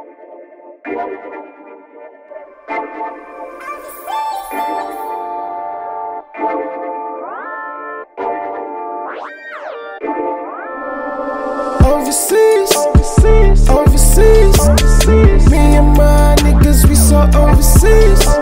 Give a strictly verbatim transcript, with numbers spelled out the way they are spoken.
Overseas, overseas, overseas. Me and my niggas, we so overseas.